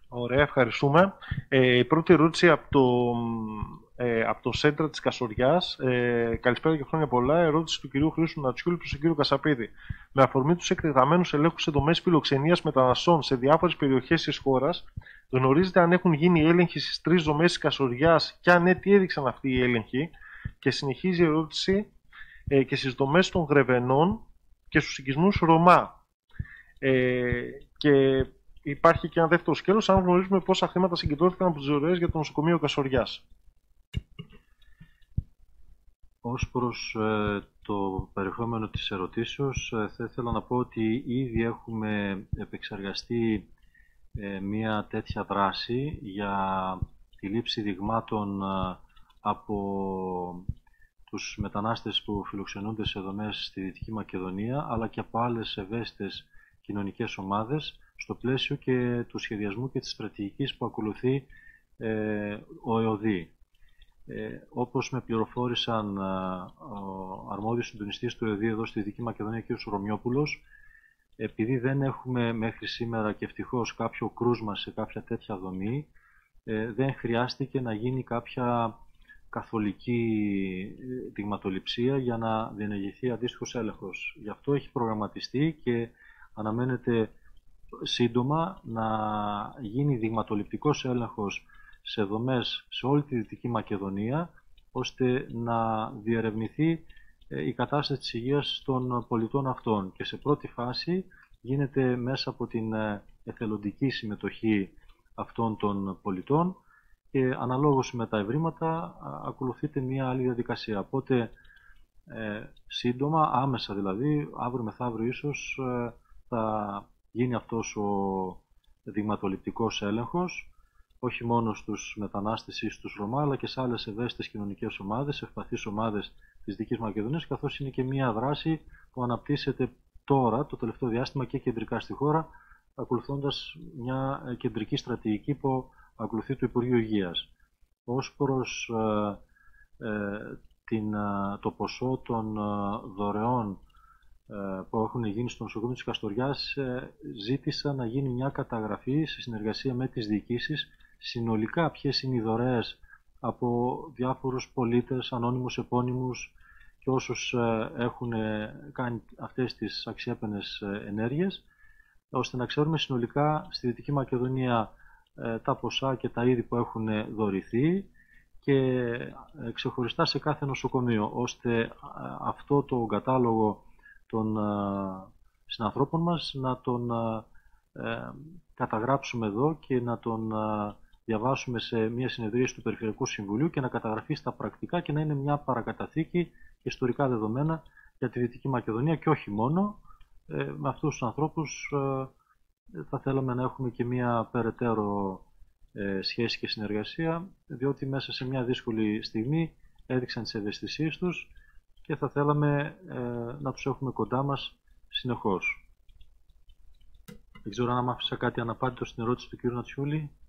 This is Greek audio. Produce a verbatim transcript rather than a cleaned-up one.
Ωραία, ευχαριστούμε. Ε, η πρώτη ερώτηση από το, ε, από το Σέντρα της Κασοριάς. Ε, καλησπέρα και χρόνια πολλά. Ερώτηση του κυρίου Χρήστου Νατσιούλη προς τον κύριο Κασαπίδη. Με αφορμή τους εκτεταμένους ελέγχους σε δομές φιλοξενίας μεταναστών σε διάφορες περιοχές της χώρας, γνωρίζετε αν έχουν γίνει έλεγχοι στις τρεις δομές της Κασοριάς και αν ναι, τι έδειξαν αυτοί οι έλεγχοι? Και συνεχίζει η ερώτηση ε, και στις δομές των Γρεβενών και στους οικισμούς Ρωμά. Ε, και υπάρχει και ένα δεύτερο σκέλος, αν γνωρίζουμε πόσα χρήματα συγκεντρώθηκαν από τις δωρεές για το νοσοκομείο Κασοριάς. Ως προς ε, το περιεχόμενο της ερωτήσεως, ε, θα ήθελα να πω ότι ήδη έχουμε επεξεργαστεί ε, μία τέτοια δράση για τη λήψη δειγμάτων ε, από τους μετανάστες που φιλοξενούνται σε δομές στη Δυτική Μακεδονία, αλλά και από άλλες ευαίσθητες κοινωνικές ομάδες, στο πλαίσιο και του σχεδιασμού και της στρατηγικής που ακολουθεί ε, ο ΕΟΔΗ. Ε, όπως με πληροφόρησαν ε, ο αρμόδιος συντονιστής του ΕΟΔΗ εδώ στη Δυτική Μακεδονία, κ. Ρωμιόπουλος, επειδή δεν έχουμε μέχρι σήμερα και ευτυχώς κάποιο κρούσμα σε κάποια τέτοια δομή, ε, δεν χρειάστηκε να γίνει κάποια καθολική δειγματοληψία για να διενεργηθεί αντίστοιχος έλεγχος. Γι' αυτό έχει προγραμματιστεί και αναμένεται σύντομα να γίνει δειγματοληπτικός έλεγχος σε δομές σε όλη τη Δυτική Μακεδονία, ώστε να διερευνηθεί η κατάσταση της υγείας των πολιτών αυτών. Και σε πρώτη φάση γίνεται μέσα από την εθελοντική συμμετοχή αυτών των πολιτών και αναλόγως με τα ευρήματα ακολουθείται μια άλλη διαδικασία. Οπότε ε, σύντομα, άμεσα δηλαδή, αύριο μεθαύριο ίσως, ε, θα γίνει αυτός ο δειγματοληπτικός έλεγχος, όχι μόνο στους μετανάστες ή στους Ρωμά, αλλά και σε άλλες ευαίσθητες κοινωνικές ομάδες, ευπαθείς ομάδες της Δυτικής Μακεδονίας, καθώς είναι και μια δράση που αναπτύσσεται τώρα, το τελευταίο διάστημα, και κεντρικά στη χώρα, ακολουθώντας μια κεντρική στρατηγική που ακολουθεί το Υπουργείο Υγείας. Ως προς ε, ε, την, το ποσό των ε, δωρεών ε, που έχουν γίνει στο νοσοκομείο της Καστοριάς, ε, ζήτησα να γίνει μια καταγραφή σε συνεργασία με τις διοικήσεις συνολικά ποιες είναι οι δωρεές από διάφορους πολίτες, ανώνυμους, επώνυμους και όσους ε, έχουν κάνει αυτές τις αξιέπαινες ενέργειες, ώστε να ξέρουμε συνολικά στη Δυτική Μακεδονία τα ποσά και τα είδη που έχουν δωρηθεί και ξεχωριστά σε κάθε νοσοκομείο, ώστε αυτό το κατάλογο των συνανθρώπων μας να τον καταγράψουμε εδώ και να τον διαβάσουμε σε μια συνεδρίαση του Περιφερειακού Συμβουλίου και να καταγραφεί στα πρακτικά και να είναι μια παρακαταθήκη και ιστορικά δεδομένα για τη Δυτική Μακεδονία και όχι μόνο. Με αυτούς τους ανθρώπους θα θέλαμε να έχουμε και μια περαιτέρω ε, σχέση και συνεργασία, διότι μέσα σε μια δύσκολη στιγμή έδειξαν τις ευαισθησίες τους και θα θέλαμε ε, να τους έχουμε κοντά μας συνεχώς. Δεν ξέρω αν άφησα κάτι αναπάντητο στην ερώτηση του κ. Νατσιούλη.